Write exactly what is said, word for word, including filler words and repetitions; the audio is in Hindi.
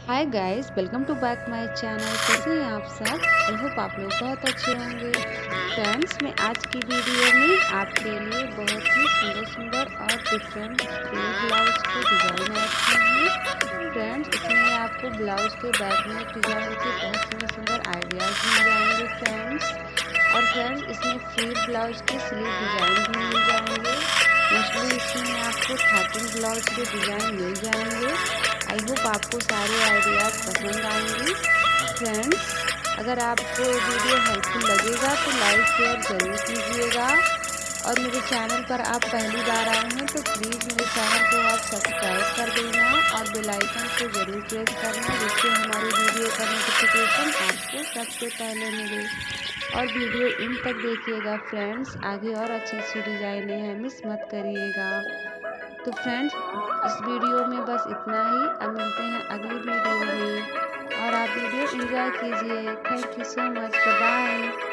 Hi guys, welcome to back my channel. कैसे हैं आप सब? आई होप आप लोग बहुत अच्छे होंगे। फ्रेंड्स, मैं आज की वीडियो में आपके लिए बहुत ही सुंदर सुंदर और डिफरेंट फ्रील ब्लाउज के डिज़ाइन ऐड की हूँ। फ्रेंड्स, इसमें आपको ब्लाउज के बैक नेक डिज़ाइन के बहुत सुंदर सुंदर आइडियाज़ मिल जाएंगे फ्रेंड्स। और फ्रेंड्स, इसमें फ्रील ब्लाउज के स्लीव डिज़ाइन भी मिल जाएंगे। मोस्टली इसमें आपको थर्टीन ब्लाउज के डिज़ाइन मिल जाएंगे। आई होप आपको सारे आइडियाज़ पसंद आएंगी। फ्रेंड्स, अगर आपको वीडियो हेल्पफुल लगेगा तो लाइक शेयर ज़रूर कीजिएगा। और मेरे चैनल पर आप पहली बार आए हैं तो प्लीज़ मेरे चैनल को आप सब्सक्राइब कर देना और बेल आइकन को ज़रूर प्रेस करना, जिससे हमारी वीडियो का नोटिफिकेशन आपको सबसे पहले मिले। और वीडियो इन तक देखिएगा फ्रेंड्स, आगे और अच्छी अच्छी डिज़ाइनें हैं, मिस मत करिएगा। तो फ्रेंड्स, इस वीडियो में बस इतना ही। अब मिलते हैं अगली वीडियो में और आप वीडियो एंजॉय कीजिए। Thank you so much. Bye bye.